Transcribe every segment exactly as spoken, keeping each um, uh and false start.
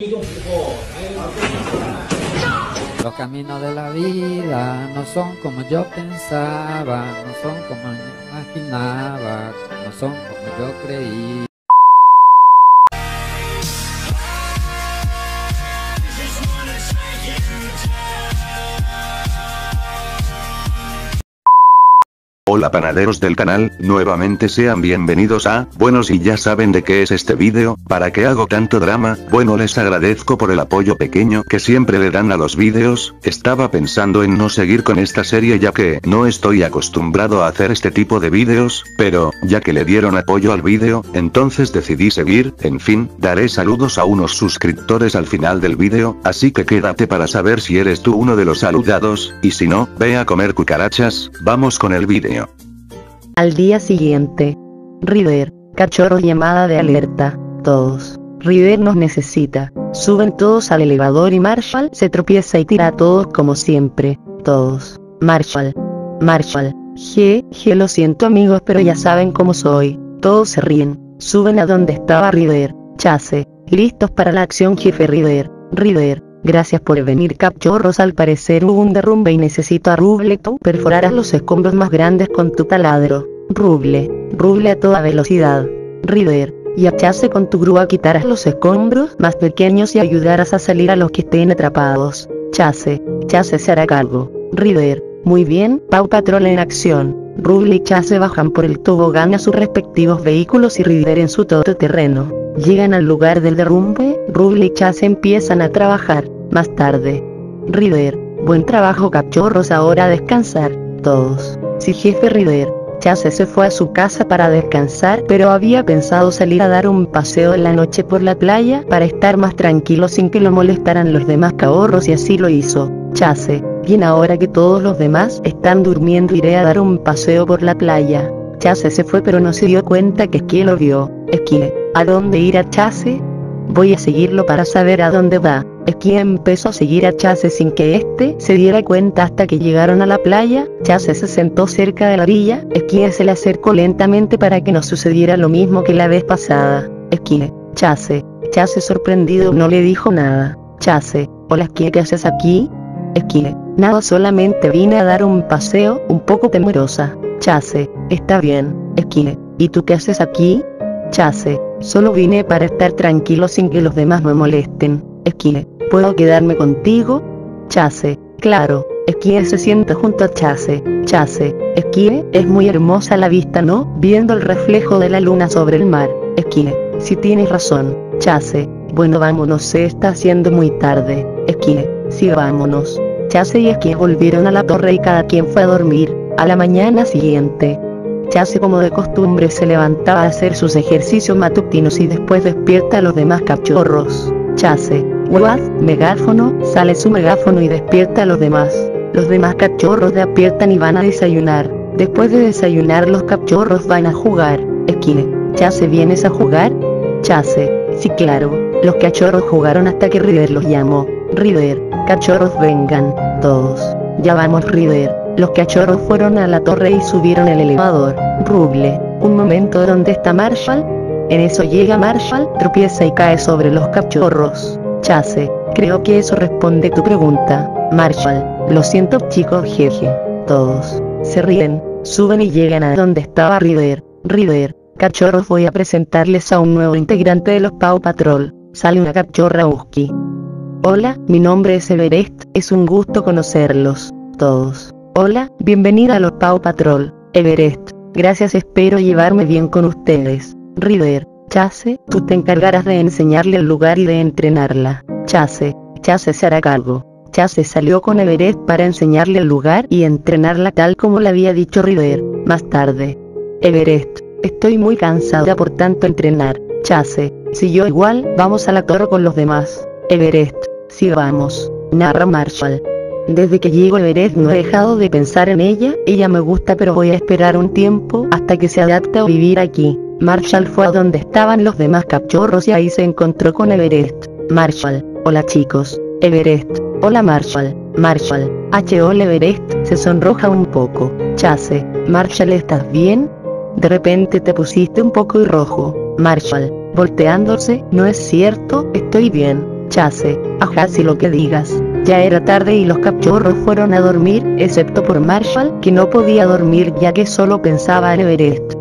Los caminos de la vida no son como yo pensaba, no son como yo imaginaba, no son como yo creí. Hola panaderos del canal, nuevamente sean bienvenidos a, bueno si ya saben de qué es este vídeo, ¿para qué hago tanto drama? Bueno les agradezco por el apoyo pequeño que siempre le dan a los vídeos, estaba pensando en no seguir con esta serie ya que no estoy acostumbrado a hacer este tipo de vídeos, pero, ya que le dieron apoyo al vídeo, entonces decidí seguir, en fin, daré saludos a unos suscriptores al final del vídeo, así que quédate para saber si eres tú uno de los saludados, y si no, ve a comer cucarachas, vamos con el vídeo. Al día siguiente. Ryder, cachorro llamada de alerta, todos. Ryder nos necesita. Suben todos al elevador y Marshall se tropieza y tira a todos como siempre, todos. Marshall. Marshall. Je, je lo siento amigos pero ya saben cómo soy. Todos se ríen. Suben a donde estaba Ryder. Chase. Listos para la acción jefe Ryder. Ryder. Gracias por venir cachorros, al parecer hubo un derrumbe y necesito a Ruble. Tú perforarás los escombros más grandes con tu taladro. Ruble, Ruble a toda velocidad. Ryder, y a Chase con tu grúa quitarás los escombros más pequeños y ayudarás a salir a los que estén atrapados. Chase, Chase se hará cargo. Ryder, muy bien, Paw Patrol en acción. Ruble y Chase bajan por el tobogán a sus respectivos vehículos y Ryder en su todoterreno. Llegan al lugar del derrumbe, Ruble y Chase empiezan a trabajar. Más tarde. Ryder, buen trabajo cachorros, ahora a descansar, todos. Sí jefe Ryder. Chase se fue a su casa para descansar, pero había pensado salir a dar un paseo en la noche por la playa para estar más tranquilo sin que lo molestaran los demás cachorros y así lo hizo. Chase, bien, ahora que todos los demás están durmiendo iré a dar un paseo por la playa. Chase se fue pero no se dio cuenta que Skie lo vio. Skie, ¿a dónde irá Chase? Voy a seguirlo para saber a dónde va. Skie empezó a seguir a Chase sin que éste se diera cuenta hasta que llegaron a la playa. Chase se sentó cerca de la orilla. Skie se le acercó lentamente para que no sucediera lo mismo que la vez pasada. Skie, Chase, Chase sorprendido no le dijo nada. Chase, hola Skie, ¿qué haces aquí? Skie, nada, solamente vine a dar un paseo, un poco temerosa. Chase, está bien. Skie, ¿y tú qué haces aquí? Chase, solo vine para estar tranquilo sin que los demás me molesten. Skie, ¿puedo quedarme contigo? Chase, claro. Skie se sienta junto a Chase. Chase, Skie, es muy hermosa la vista, ¿no? Viendo el reflejo de la luna sobre el mar. Skie, si tienes razón. Chase, bueno vámonos, se está haciendo muy tarde. Skie, sí vámonos. Chase y Skie volvieron a la torre y cada quien fue a dormir. A la mañana siguiente. Chase como de costumbre se levantaba a hacer sus ejercicios matutinos y después despierta a los demás cachorros. Chase, what, megáfono, sale su megáfono y despierta a los demás. Los demás cachorros despiertan y van a desayunar. Después de desayunar los cachorros van a jugar. Skie, Chase, ¿vienes a jugar? Chase, sí claro. Los cachorros jugaron hasta que Ryder los llamó. Ryder, cachorros vengan, todos. Ya vamos Ryder. Los cachorros fueron a la torre y subieron el elevador. Ruble, un momento, ¿dónde está Marshall? En eso llega Marshall, tropieza y cae sobre los cachorros. Chase, creo que eso responde tu pregunta. Marshall, lo siento chicos, jeje. Todos se ríen, suben y llegan a donde estaba Ryder. Ryder, cachorros, voy a presentarles a un nuevo integrante de los Paw Patrol. Sale una cachorra husky. Hola, mi nombre es Everest, es un gusto conocerlos. Todos. Hola, bienvenida a los Paw Patrol, Everest. Gracias, espero llevarme bien con ustedes. Ryder, Chase, tú te encargarás de enseñarle el lugar y de entrenarla. Chase, Chase se hará cargo. Chase salió con Everest para enseñarle el lugar y entrenarla tal como le había dicho Ryder. Más tarde. Everest, estoy muy cansada por tanto entrenar. Chase, si yo igual, vamos a la torre con los demás. Everest, sí vamos, narra Marshall. Desde que llego a Everest no he dejado de pensar en ella, ella me gusta pero voy a esperar un tiempo hasta que se adapte a vivir aquí. Marshall fue a donde estaban los demás cachorros y ahí se encontró con Everest. Marshall, hola chicos. Everest, hola Marshall. Marshall, H hola Everest, se sonroja un poco. Chase, Marshall, ¿estás bien? De repente te pusiste un poco rojo. Marshall, volteándose, no es cierto, estoy bien. Chase, ajá, si lo que digas. Ya era tarde y los cachorros fueron a dormir, excepto por Marshall, que no podía dormir ya que solo pensaba en Everest.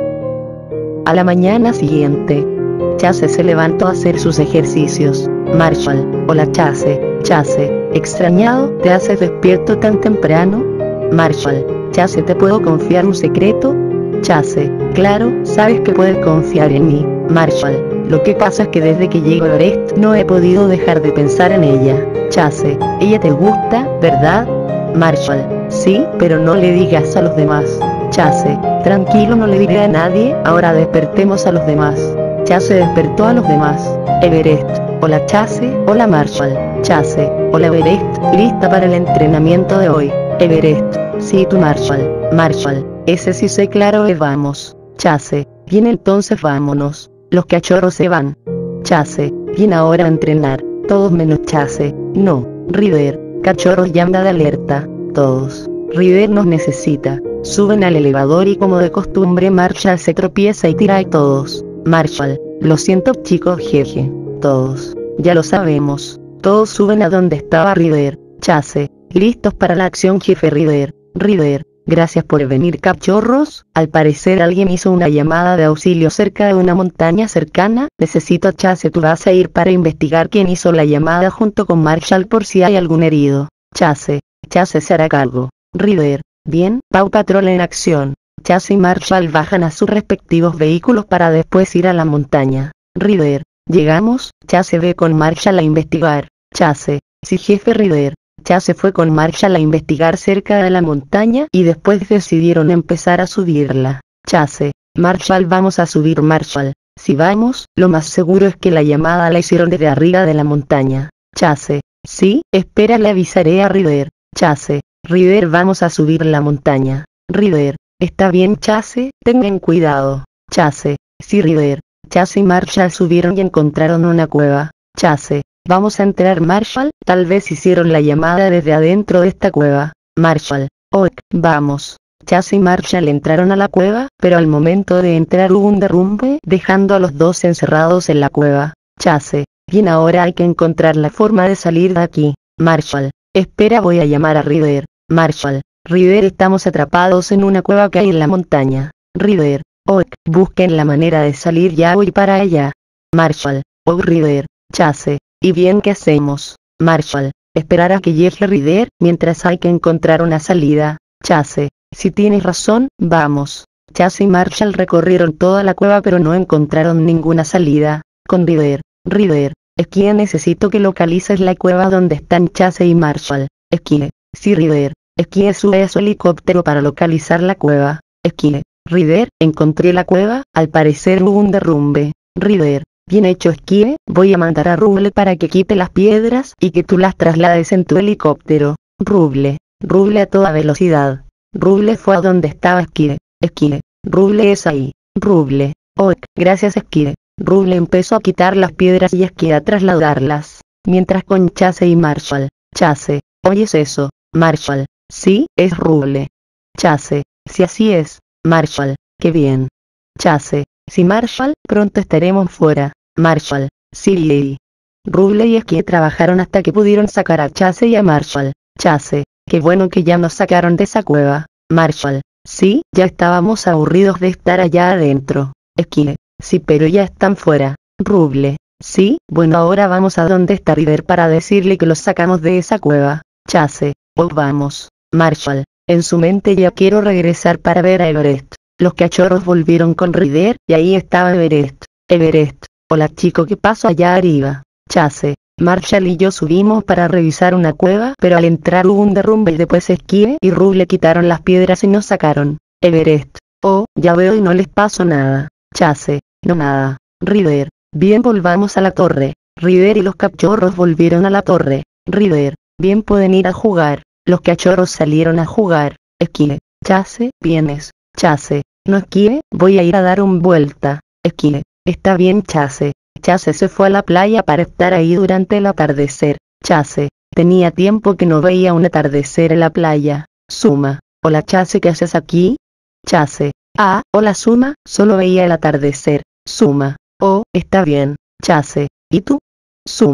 A la mañana siguiente, Chase se levantó a hacer sus ejercicios. Marshall, hola Chase. Chase, extrañado, ¿te haces despierto tan temprano? Marshall, Chase, ¿te puedo confiar un secreto? Chase, claro, sabes que puedes confiar en mí. Marshall, lo que pasa es que desde que llego a Everest no he podido dejar de pensar en ella. Chase, ella te gusta, ¿verdad? Marshall, sí, pero no le digas a los demás. Chase, tranquilo, no le diré a nadie, ahora despertemos a los demás. Chase despertó a los demás. Everest, hola Chase, hola Marshall. Chase, hola Everest, lista para el entrenamiento de hoy. Everest, sí tú Marshall. Marshall, ese sí sé, claro, eh, vamos. Chase, bien, entonces vámonos. Los cachorros se van. Chase, bien, ahora a entrenar. Todos menos Chase. No, Ryder, cachorros, llama de alerta. Todos. Ryder nos necesita. Suben al elevador y como de costumbre Marshall se tropieza y tira a todos. Marshall, lo siento chicos, jeje. Todos. Ya lo sabemos. Todos suben a donde estaba Ryder. Chase, listos para la acción, jefe. Ryder, Ryder, gracias por venir cachorros. Al parecer alguien hizo una llamada de auxilio cerca de una montaña cercana. Necesito a Chase, tú vas a ir para investigar quién hizo la llamada junto con Marshall por si hay algún herido. Chase, Chase se hará cargo. Ryder, bien, Paw Patrol en acción. Chase y Marshall bajan a sus respectivos vehículos para después ir a la montaña. Ryder, llegamos. Chase ve con Marshall a investigar. Chase, sí jefe. Ryder, Chase fue con Marshall a investigar cerca de la montaña y después decidieron empezar a subirla. Chase, Marshall, vamos a subir. Marshall, si vamos, lo más seguro es que la llamada la hicieron desde arriba de la montaña. Chase, sí, espera, le avisaré a Ryder. Chase, Ryder, vamos a subir la montaña. Ryder, está bien Chase, tengan cuidado. Chase, sí Ryder. Chase y Marshall subieron y encontraron una cueva. Chase, vamos a entrar. Marshall, tal vez hicieron la llamada desde adentro de esta cueva. Marshall, ok, vamos. Chase y Marshall entraron a la cueva, pero al momento de entrar hubo un derrumbe, dejando a los dos encerrados en la cueva. Chase, bien, ahora hay que encontrar la forma de salir de aquí. Marshall, espera, voy a llamar a Ryder. Marshall, Ryder, estamos atrapados en una cueva que hay en la montaña. Ryder, ok, busquen la manera de salir, ya voy para allá. Marshall, oh Ryder. Chase, ¿y bien qué hacemos? Marshall, esperar a que llegue Ryder, mientras hay que encontrar una salida. Chase, si tienes razón, vamos. Chase y Marshall recorrieron toda la cueva pero no encontraron ninguna salida. Con Ryder, Ryder, Esquie, necesito que localices la cueva donde están Chase y Marshall. Esquie, sí Ryder. Esquie, sube a su helicóptero para localizar la cueva. Esquie, Ryder, encontré la cueva, al parecer hubo un derrumbe. Ryder, bien hecho Esquie, voy a mandar a Ruble para que quite las piedras y que tú las traslades en tu helicóptero. Ruble, Ruble a toda velocidad. Ruble fue a donde estaba Esquie. Esquie, Ruble es ahí. Ruble, ok, gracias Esquie. Ruble empezó a quitar las piedras y Esquie a trasladarlas, mientras con Chase y Marshall. Chase, ¿oyes eso? Marshall, sí, es Ruble. Chase, si así es. Marshall, qué bien. Chase, si Marshall, pronto estaremos fuera. Marshall, sí Lady. Ruble y Esquie trabajaron hasta que pudieron sacar a Chase y a Marshall. Chase, qué bueno que ya nos sacaron de esa cueva. Marshall, sí, ya estábamos aburridos de estar allá adentro. Esquie, sí, pero ya están fuera. Ruble, sí, bueno, ahora vamos a donde está Ryder para decirle que los sacamos de esa cueva. Chase, oh vamos. Marshall, en su mente ya quiero regresar para ver a Everest. Los cachorros volvieron con Ryder y ahí estaba Everest. Everest, hola chico, ¿qué pasó allá arriba? Chase, Marshall y yo subimos para revisar una cueva, pero al entrar hubo un derrumbe y después Esquie y Ruble quitaron las piedras y nos sacaron. Everest, oh, ya veo y no les pasó nada. Chase, no nada. Ryder, bien, volvamos a la torre. Ryder y los cachorros volvieron a la torre. Ryder, bien, pueden ir a jugar. Los cachorros salieron a jugar. Esquie, Chase, vienes. Chase, no Esquie, voy a ir a dar un vuelta. Esquie, está bien Chase. Chase se fue a la playa para estar ahí durante el atardecer. Chase, tenía tiempo que no veía un atardecer en la playa. Suma, hola Chase, ¿qué haces aquí? Chase, ah, hola Suma, solo veía el atardecer. Suma, oh, está bien. Chase, ¿y tú? Suma,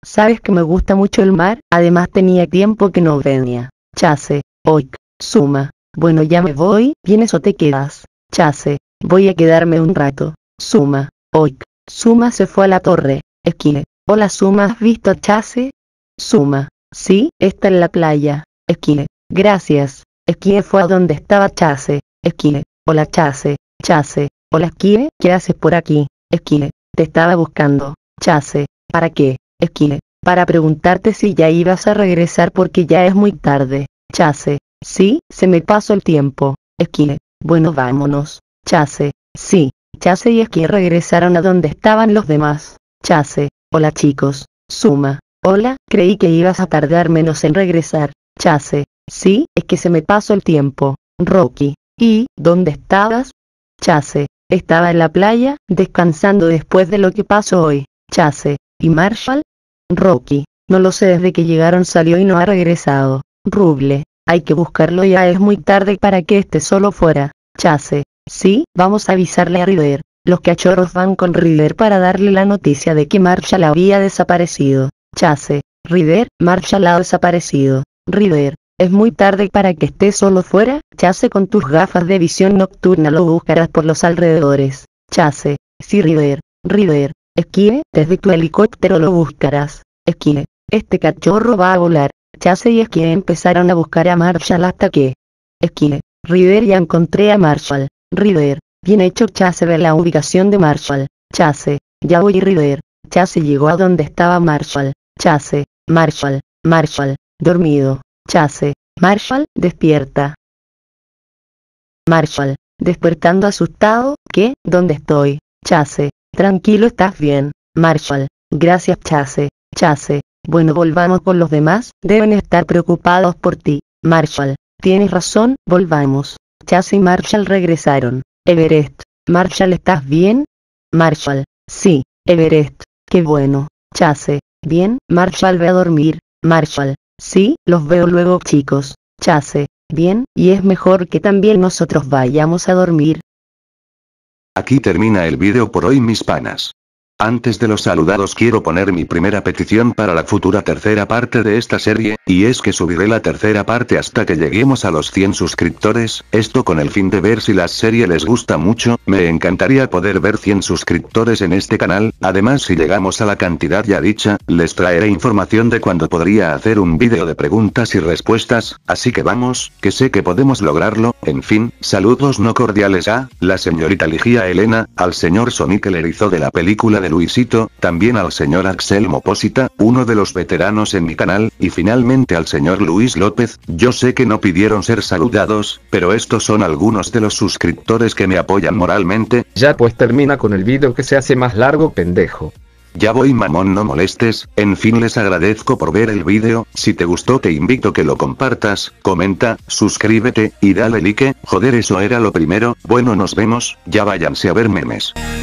Sabes que me gusta mucho el mar, además tenía tiempo que no venía. Chase, oik, Suma. Bueno, ya me voy, ¿vienes o te quedas? Chase, voy a quedarme un rato. Suma, oik. Suma se fue a la torre. Esquile. Hola Suma, ¿has visto a Chase? Suma, sí, está en la playa. Esquile, gracias. Esquile fue a donde estaba Chase. Esquile, hola Chase. Chase, hola Esquile, ¿qué haces por aquí? Esquile, te estaba buscando. Chase, ¿para qué? Esquile, para preguntarte si ya ibas a regresar porque ya es muy tarde. Chase, sí, se me pasó el tiempo. Esquile, bueno vámonos. Chase, sí. Chase y Esquile regresaron a donde estaban los demás. Chase, hola chicos. Suma, hola, creí que ibas a tardar menos en regresar. Chase, sí, es que se me pasó el tiempo. Rocky, ¿y dónde estabas? Chase, estaba en la playa, descansando después de lo que pasó hoy. Chase, ¿y Marshall? Rocky, no lo sé, desde que llegaron salió y no ha regresado. Ruble, hay que buscarlo, ya es muy tarde para que esté solo fuera. Chase, sí, vamos a avisarle a Ryder. Los cachorros van con Ryder para darle la noticia de que Marshall había desaparecido. Chase, Ryder, Marshall ha desaparecido. Ryder, es muy tarde para que esté solo fuera. Chase, con tus gafas de visión nocturna lo buscarás por los alrededores. Chase, sí Ryder. Ryder, Esquile, desde tu helicóptero lo buscarás. Esquile, este cachorro va a volar. Chase y Esquile empezaron a buscar a Marshall hasta que... Esquile, Ryder, ya encontré a Marshall. Ryder, bien hecho. Chase, ve la ubicación de Marshall. Chase, ya voy Ryder. Chase llegó a donde estaba Marshall. Chase, Marshall, Marshall, dormido. Chase, Marshall, despierta. Marshall, despertando asustado, ¿qué? ¿Dónde estoy? Chase, tranquilo, estás bien. Marshall, gracias Chase. Chase, bueno, volvamos con los demás, deben estar preocupados por ti. Marshall, tienes razón, volvamos. Chase y Marshall regresaron. Everest, Marshall, ¿estás bien? Marshall, sí, Everest, qué bueno. Chase, bien. Marshall, ve a dormir. Marshall, sí, los veo luego chicos. Chase, bien, y es mejor que también nosotros vayamos a dormir. Aquí termina el vídeo por hoy, mis panas. Antes de los saludados quiero poner mi primera petición para la futura tercera parte de esta serie, y es que subiré la tercera parte hasta que lleguemos a los cien suscriptores, esto con el fin de ver si la serie les gusta mucho. Me encantaría poder ver cien suscriptores en este canal, además si llegamos a la cantidad ya dicha, les traeré información de cuándo podría hacer un vídeo de preguntas y respuestas, así que vamos, que sé que podemos lograrlo. En fin, saludos no cordiales a la señorita Ligia Elena, al señor Sonic el erizo de la película de Luisito, también al señor Axel Mopósita, uno de los veteranos en mi canal, y finalmente al señor Luis López. Yo sé que no pidieron ser saludados, pero estos son algunos de los suscriptores que me apoyan moralmente. Ya pues termina con el vídeo que se hace más largo, pendejo. Ya voy mamón, no molestes. En fin, les agradezco por ver el vídeo. Si te gustó te invito a que lo compartas, comenta, suscríbete, y dale like. Joder, eso era lo primero. Bueno, nos vemos, ya váyanse a ver memes.